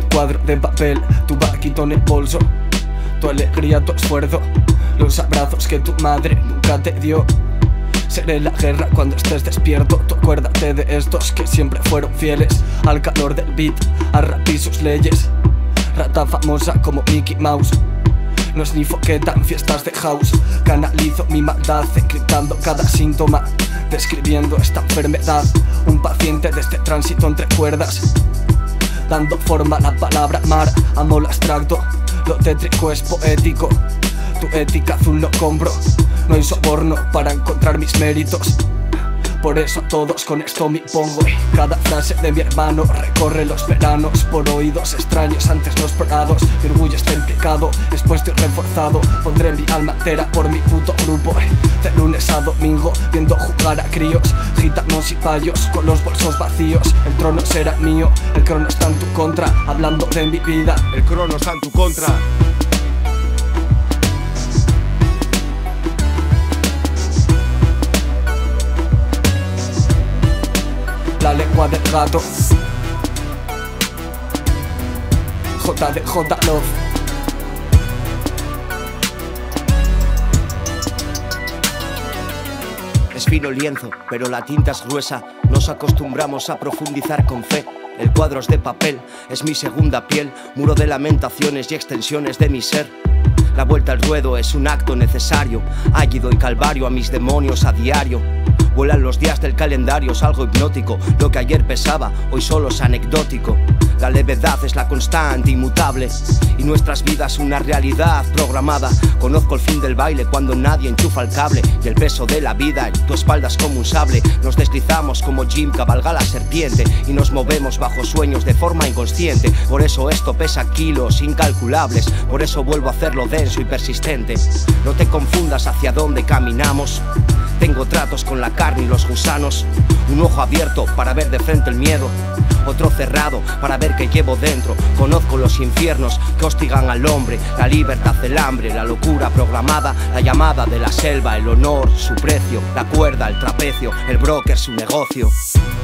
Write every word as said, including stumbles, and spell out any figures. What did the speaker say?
cuadro de papel, tu vaquito en el bolso, tu alegría, tu esfuerzo, los abrazos que tu madre nunca te dio. Seré la guerra cuando estés despierto. Tú acuérdate de estos que siempre fueron fieles al calor del beat, a rap y sus leyes. Rata famosa como Mickey Mouse, no es ni foqueta en fiestas de house. Canalizo mi maldad encriptando cada síntoma, describiendo esta enfermedad. Un paciente de este tránsito entre cuerdas, dando forma a la palabra mar. Amo lo abstracto, lo tétrico es poético. Tu ética azul no compro, no hay soborno para encontrar mis méritos. Por eso a todos con esto me pongo. Cada frase de mi hermano recorre los veranos por oídos extraños antes no explorados. Mi orgullo está implicado, expuesto y reforzado. Pondré mi alma entera por mi puto grupo. De lunes a domingo viendo jugar a críos, gitanos y payos con los bolsos vacíos. El trono será mío, el crono está en tu contra. Hablando de mi vida, el crono está en tu contra. La lengua del gato, J D J Love. Es fino el lienzo, pero la tinta es gruesa. Nos acostumbramos a profundizar con fe. El cuadro es de papel, es mi segunda piel. Muro de lamentaciones y extensiones de mi ser. La vuelta al ruedo es un acto necesario. Állido y calvario a mis demonios a diario. Vuelan los días del calendario, es algo hipnótico. Lo que ayer pesaba, hoy solo es anecdótico. La levedad es la constante, inmutable, y nuestras vidas una realidad programada. Conozco el fin del baile cuando nadie enchufa el cable, y el peso de la vida en tu espalda es como un sable. Nos deslizamos como Jim cabalga la serpiente, y nos movemos bajo sueños de forma inconsciente. Por eso esto pesa kilos incalculables, por eso vuelvo a hacerlo denso y persistente. No te confundas hacia dónde caminamos. Tengo tratos con la carne y los gusanos. Un ojo abierto para ver de frente el miedo, otro cerrado para ver qué llevo dentro. Conozco los infiernos que hostigan al hombre, la libertad, el hambre, la locura programada, la llamada de la selva, el honor, su precio, la cuerda, el trapecio, el broker, su negocio.